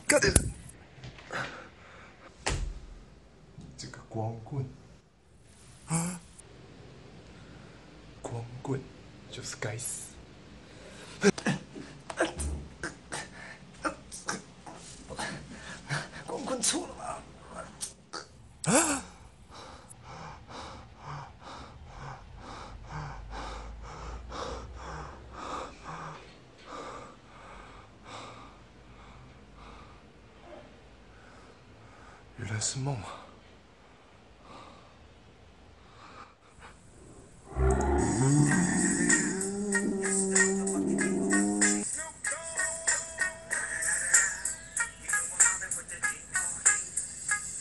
干！这个光棍啊，光棍就是该死。光棍错了吧？啊！原来是梦啊！